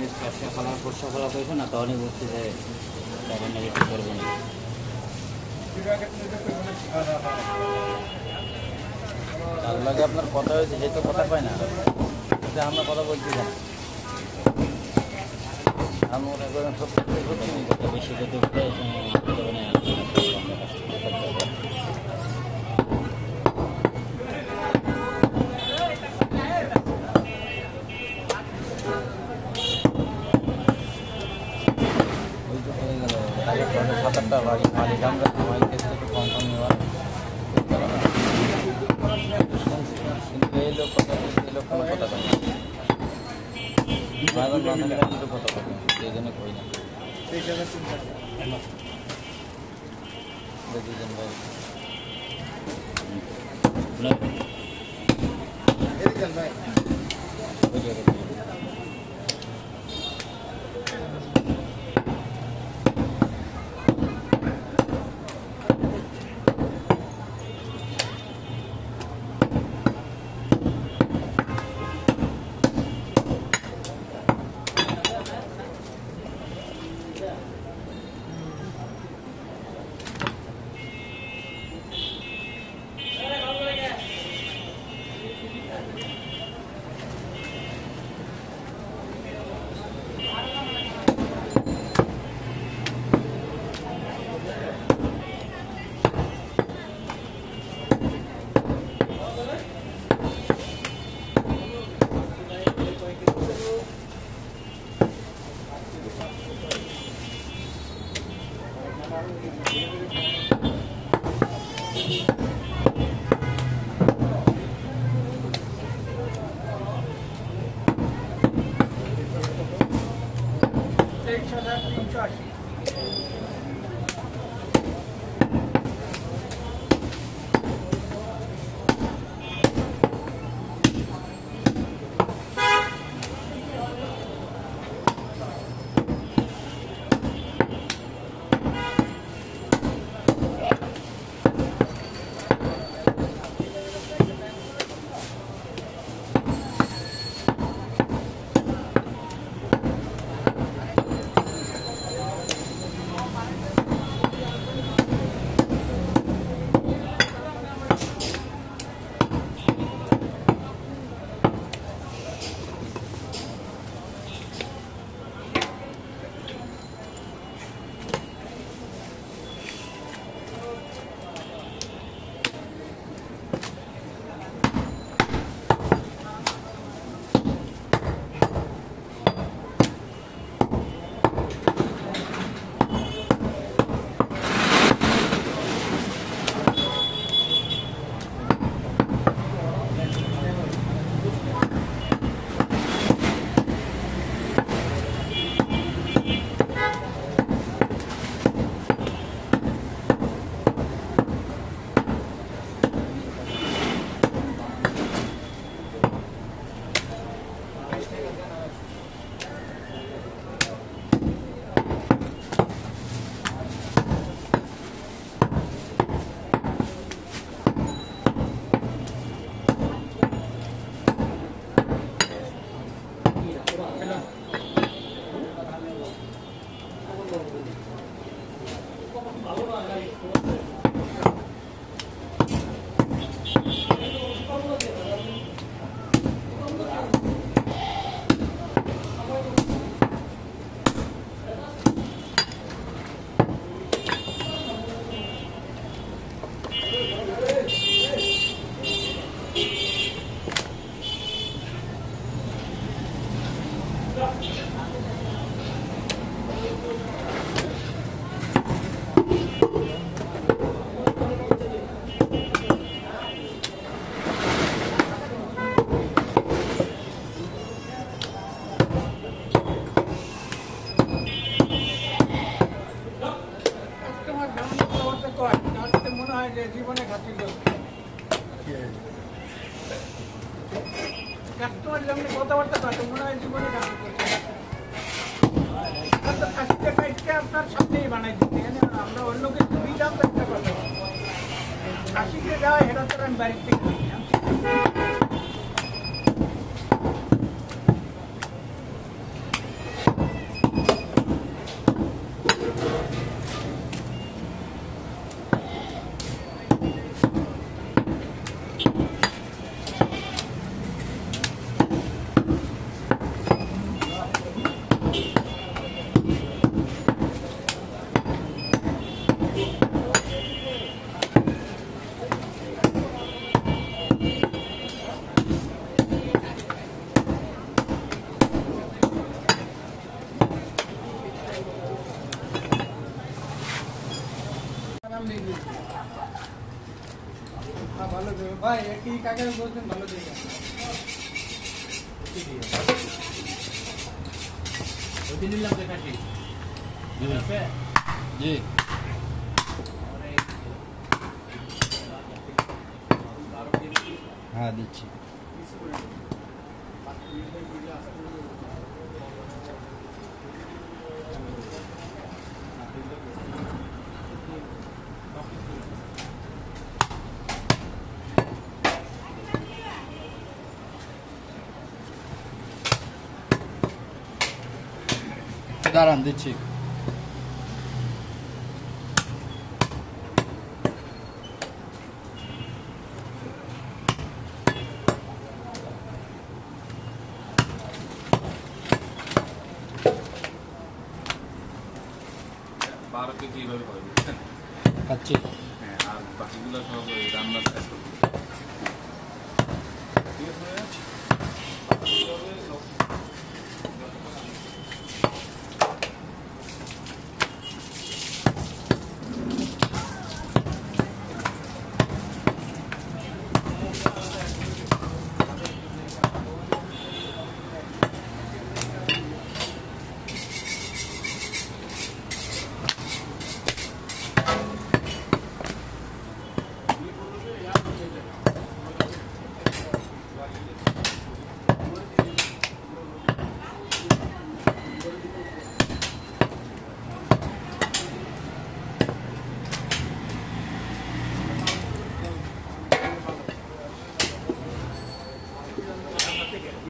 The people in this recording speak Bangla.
ব্যবসা খারাপ ব্যবসা খারাপ হয়েছে না তখনই বুঝছি যে তখন নেগেটিভ করবো না। তার লাগে আপনার কথা হয়েছে যেহেতু কথা পায় না আমরা কথা বলছি না আমি মনে করেন সব কথা বেশি করতে সাত-আটটা বাড়ি মালিক আমরা মালিকের একটু কম কম নেওয়া কিন্তু এই লোক কথা বলছে এই লোক কোনো কথা বলে না কিন্তু কথা বলে এই জন্য কই না দুজন ভাই ভাই জীবনে খাতির কাস্টমার যেমন কথাবার্তা কাটে মনে হয় জীবনে খাতির করছে আপনার সামনেই বানাই দিতে আমরা অন্য কিছু দিলাম একটা কথা কাশিতে যাওয়া এটা তো আমি বাড়ির থেকে ভাই একই কাগজ বলছেন ভালো দেখে ওইদিন নিলাম দেখাচ্ছি জি হ্যাঁ দিচ্ছি দাঁড়ান দিচ্ছি খাচ্ছি আর বাকিগুলো সব রান্নার